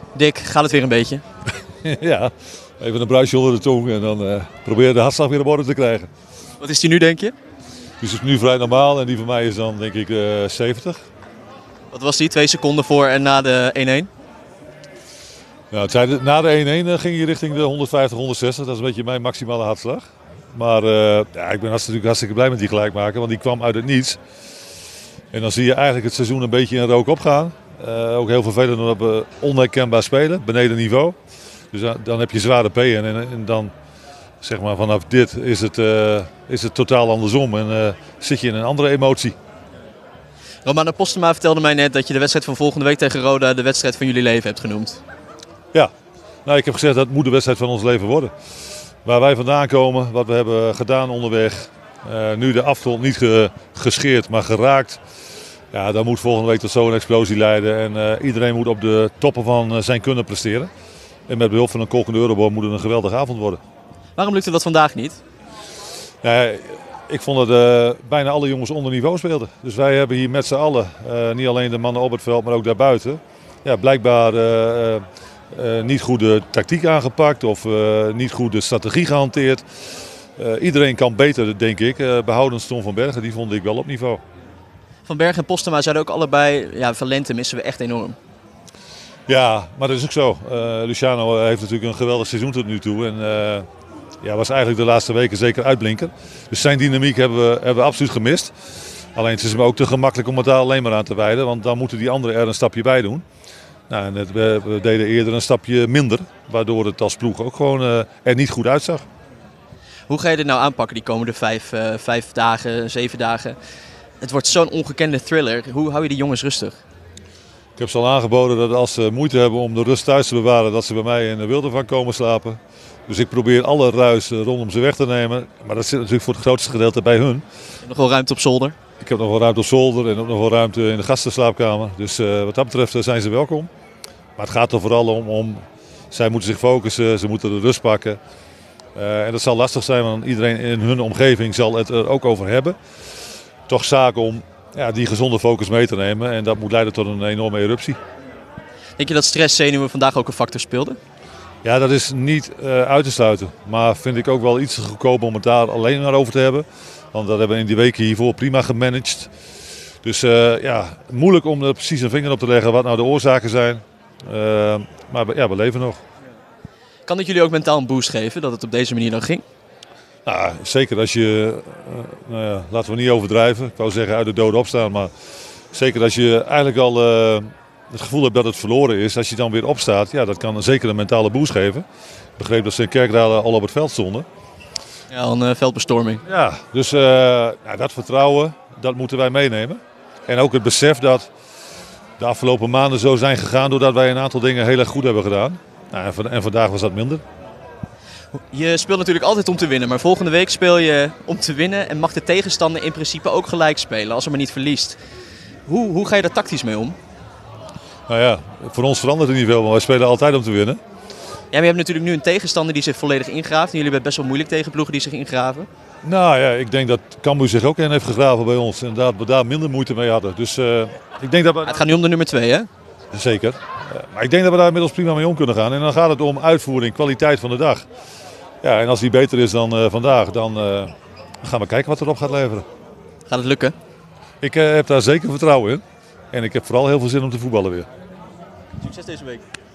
Dick, gaat het weer een beetje? Ja, even een bruisje onder de tong en dan probeer je de hartslag weer op orde te krijgen. Wat is die nu, denk je? Dus het is nu vrij normaal en die van mij is dan denk ik 70. Wat was die? 2 seconden voor en na de 1-1? Nou, na de 1-1 ging je richting de 150, 160. Dat is een beetje mijn maximale hartslag. Maar ja, ik ben natuurlijk hartstikke blij met die gelijkmaker, want die kwam uit het niets. En dan zie je eigenlijk het seizoen een beetje in rook opgaan. Ook heel vervelend omdat we onherkenbaar spelen, beneden niveau. Dus dan heb je zware P en dan zeg maar vanaf dit is het totaal andersom en zit je in een andere emotie. Romano Postema vertelde mij net dat je de wedstrijd van volgende week tegen Roda de wedstrijd van jullie leven hebt genoemd. Ja, nou, ik heb gezegd dat moet de wedstrijd van ons leven worden. Waar wij vandaan komen, wat we hebben gedaan onderweg. Nu de afgrond niet gescheerd, maar geraakt. Ja, dat moet volgende week tot zo'n explosie leiden. En iedereen moet op de toppen van zijn kunnen presteren. En met behulp van een kolkende Eurobond moet het een geweldige avond worden. Waarom lukte dat vandaag niet? Ja, ik vond dat bijna alle jongens onder niveau speelden. Dus wij hebben hier met z'n allen, niet alleen de mannen op het veld, maar ook daarbuiten. Ja, blijkbaar niet goed de tactiek aangepakt of niet goed de strategie gehanteerd. Iedereen kan beter, denk ik. Behoudens Tom van Bergen, die vond ik wel op niveau. Van Bergen en Postema zeiden ook allebei, ja, Valente missen we echt enorm. Ja, maar dat is ook zo. Luciano heeft natuurlijk een geweldig seizoen tot nu toe. En ja, was eigenlijk de laatste weken zeker uitblinker. Dus zijn dynamiek hebben we absoluut gemist. Alleen het is me ook te gemakkelijk om het daar alleen maar aan te wijden. Want dan moeten die anderen er een stapje bij doen. Nou, en we deden eerder een stapje minder. Waardoor het als ploeg ook gewoon er niet goed uitzag. Hoe ga je dit nou aanpakken die komende 5 dagen, 7 dagen? Het wordt zo'n ongekende thriller. Hoe hou je die jongens rustig? Ik heb ze al aangeboden dat als ze moeite hebben om de rust thuis te bewaren, dat ze bij mij in de Wildervank komen slapen. Dus ik probeer alle ruis rondom ze weg te nemen. Maar dat zit natuurlijk voor het grootste gedeelte bij hun. Je hebt nog wel ruimte op zolder? Ik heb nog wel ruimte op zolder en ook nog wel ruimte in de gastenslaapkamer. Dus wat dat betreft zijn ze welkom. Maar het gaat er vooral om zij moeten zich focussen, ze moeten de rust pakken. En dat zal lastig zijn, want iedereen in hun omgeving zal het er ook over hebben. Toch zaak om die gezonde focus mee te nemen en dat moet leiden tot een enorme eruptie. Denk je dat stress, zenuwen vandaag ook een factor speelden? Ja, dat is niet uit te sluiten. Maar vind ik ook wel iets te goedkoop om het daar alleen maar over te hebben. Want dat hebben we in die weken hiervoor prima gemanaged. Dus ja, moeilijk om er precies een vinger op te leggen wat nou de oorzaken zijn. Maar ja, we leven nog. Kan het jullie ook mentaal een boost geven dat het op deze manier dan ging? Nou, zeker als je, laten we niet overdrijven. Ik wou zeggen uit de doden opstaan. Maar zeker als je eigenlijk al het gevoel hebt dat het verloren is. Als je dan weer opstaat, ja, dat kan zeker een mentale boost geven. Ik begreep dat ze in Kerkrade al op het veld stonden. Ja, een veldbestorming. Ja, dus dat vertrouwen, dat moeten wij meenemen. En ook het besef dat de afgelopen maanden zo zijn gegaan doordat wij een aantal dingen heel erg goed hebben gedaan. Nou, en vandaag was dat minder. Je speelt natuurlijk altijd om te winnen, maar volgende week speel je om te winnen en mag de tegenstander in principe ook gelijk spelen als hij maar niet verliest. Hoe ga je daar tactisch mee om? Nou ja, voor ons verandert het niet veel, want wij spelen altijd om te winnen. Ja, maar je hebt natuurlijk nu een tegenstander die zich volledig ingraaft. En jullie hebben best wel moeilijk tegen ploegen die zich ingraven. Nou ja, ik denk dat Cambuur zich ook in heeft gegraven bij ons. En dat we daar minder moeite mee hadden. Dus ik denk dat we... Het gaat nu om de nummer 2, hè? Zeker. Maar ik denk dat we daar inmiddels prima mee om kunnen gaan. En dan gaat het om uitvoering, kwaliteit van de dag. Ja, en als die beter is dan vandaag, dan gaan we kijken wat erop gaat leveren. Gaat het lukken? Ik heb daar zeker vertrouwen in. En ik heb vooral heel veel zin om te voetballen weer. Succes deze week.